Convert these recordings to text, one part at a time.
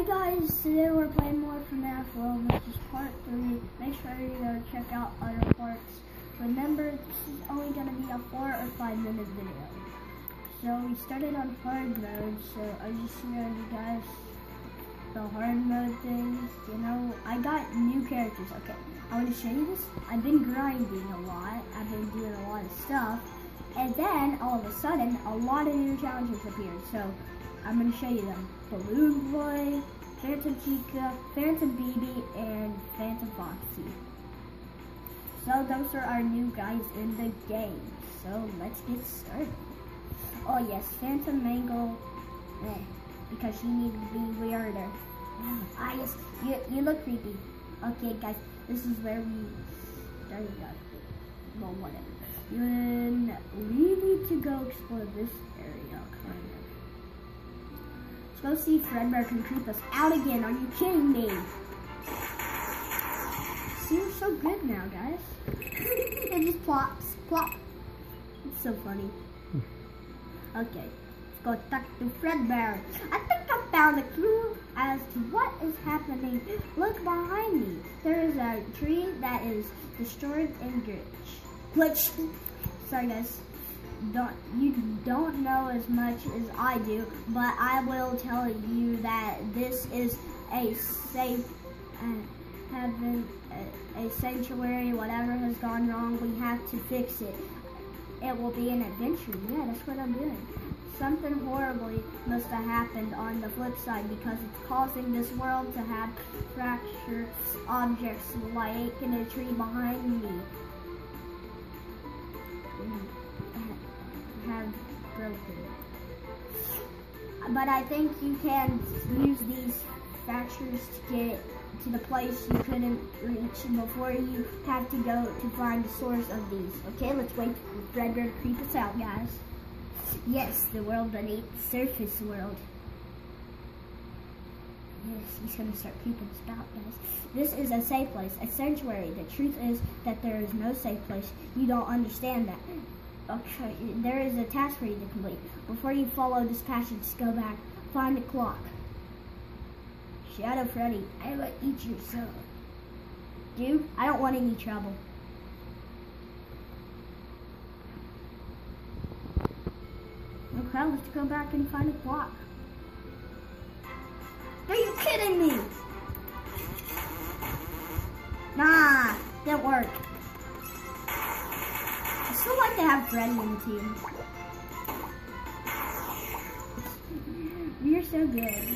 Hi guys, today we're playing more FNAF World, which is part 3. Make sure you go check out other parts. Remember, this is only going to be a 4 or 5 minute video. So we started on hard mode, so I just showed you guys the hard mode things. You know, I got new characters. Okay, I want to show you this. I've been grinding a lot. I've been doing a lot of stuff. And then, all of a sudden, a lot of new challenges appeared. So I'm going to show you them. Balloon Boy, Phantom Chica, Phantom BB, and Phantom Foxy. So those are our new guys in the game. So let's get started. Oh yes, Phantom Mangle, because she needs to be weirder. Yes, you look creepy. Okay guys, this is where we started up. Well, whatever. We need to go explore this area, kind of. Let's go see if Fredbear can creep us out again. Are you kidding me? See, we're so good now, guys. It just plops, plop. It's so funny. Okay, let's go talk to Fredbear. I think I found a clue as to what is happening. Look behind me. There is a tree that is destroyed and glitched. Sorry, guys. You don't know as much as I do, but I will tell you that this is a safe a sanctuary. Whatever has gone wrong, we have to fix it. It will be an adventure. Yeah, that's what I'm doing. Something horribly must have happened on the flip side because it's causing this world to have fractured objects like in a tree behind me. Have broken. But I think you can use these fractures to get to the place you couldn't reach before you have to go to find the source of these. Okay, let's wait for Fredbear to creep us out, guys. Yes, the world beneath the surface world. Yes, he's gonna start creeping us out, guys. This is a safe place, a sanctuary. The truth is that there is no safe place. You don't understand that. Okay, there is a task for you to complete. Before you follow this passage, go back, find the clock. Shadow Freddy, I will eat your soul. Dude, I don't want any trouble. Okay, let's go back and find the clock. Are you kidding me? Nah, didn't work. I still like to have Freddy in the team. You're so good.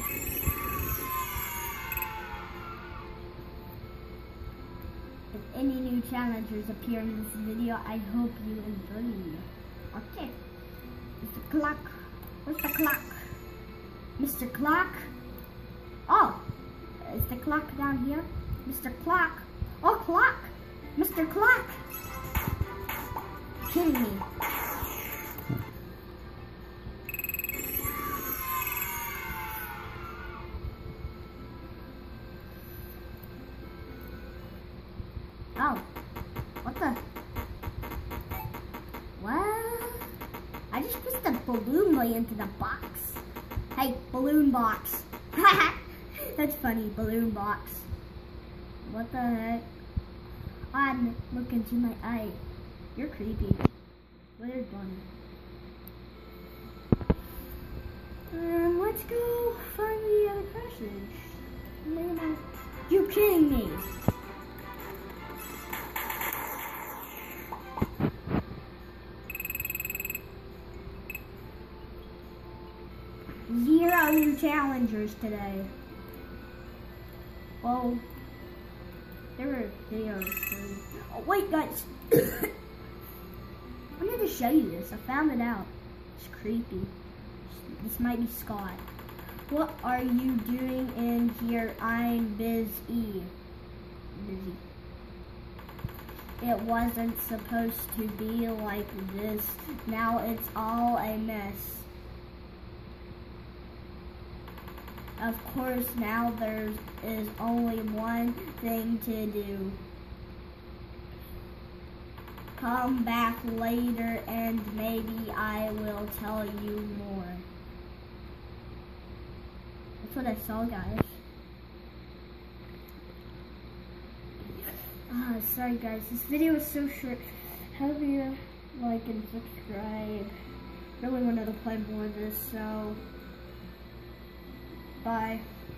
If any new challengers appear in this video, I hope you enjoy. Okay. Mr. Clock. Where's the clock? Mr. Clock? Oh, is the clock down here? Mr. Clock. Oh, clock. Mr. Clock. Kidding me. Oh, what the? What? I just pushed the balloon way into the box. Hey, balloon box. That's funny, balloon box. What the heck? I'm looking to my eye. You're creepy. Weird bunny. Let's go find the other passage. You're kidding me. Zero new challengers today. Well, there were videos. Oh wait, guys. I need to show you this. I found it out. It's creepy. This might be Scott. What are you doing in here? I'm busy. It wasn't supposed to be like this. Now it's all a mess. Of course, now there is only one thing to do. Come back later and maybe I will tell you more. That's what I saw, guys. Sorry guys, this video is so short. Hope you like and subscribe. Really wanted to play more of this, so bye.